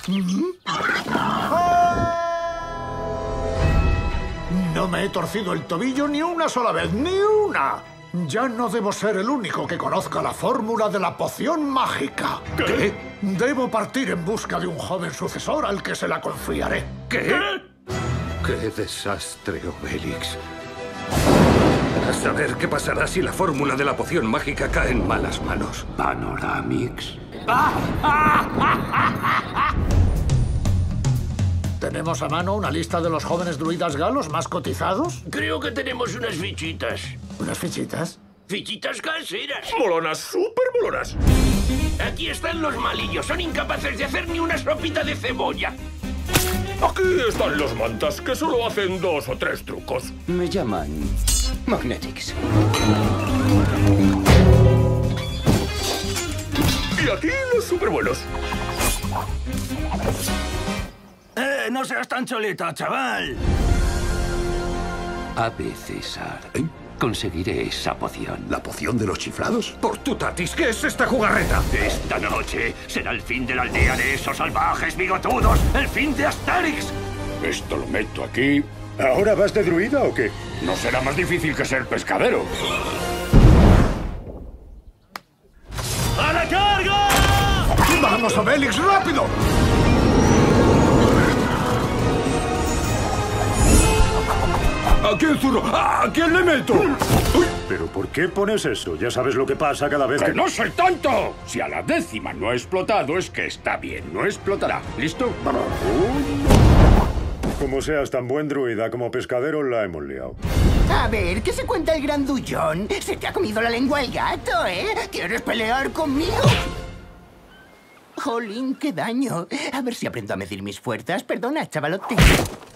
No me he torcido el tobillo ni una sola vez, ¡ni una! Ya no debo ser el único que conozca la fórmula de la poción mágica. ¿Qué? Debo partir en busca de un joven sucesor al que se la confiaré. ¿Qué? ¡Qué desastre, Obélix! A saber qué pasará si la fórmula de la poción mágica cae en malas manos. Panoramix. ¿Tenemos a mano una lista de los jóvenes druidas galos más cotizados? Creo que tenemos unas fichitas. ¿Unas fichitas? Fichitas caseras. Molonas, súper molonas. Aquí están los malillos. Son incapaces de hacer ni una sopita de cebolla. Aquí están los mantas, que solo hacen 2 o 3 trucos. Me llaman Magnetics. Y aquí los superbuenos. No seas tan choleta, chaval. Ave César. Conseguiré esa poción. ¿La poción de los chiflados? Por tu tatis, ¿qué es esta jugarreta? Esta noche será el fin de la aldea de esos salvajes bigotudos. El fin de Asterix. Esto lo meto aquí. ¿Ahora vas de druida o qué? No será más difícil que ser pescadero. ¡A la carga! ¡Vamos, Obélix, rápido! ¿A quién zurro? ¿A quién le meto? Uy. ¿Pero por qué pones eso? Ya sabes lo que pasa cada vez que... ¡Que no soy tonto! Si a la 10ª no ha explotado, es que está bien, no explotará. ¿Listo? Como seas tan buen druida como pescadero, la hemos liado. A ver, ¿qué se cuenta el grandullón? Se te ha comido la lengua el gato, ¿eh? ¿Quieres pelear conmigo? Jolín, qué daño. A ver si aprendo a medir mis fuerzas. Perdona, chavalote.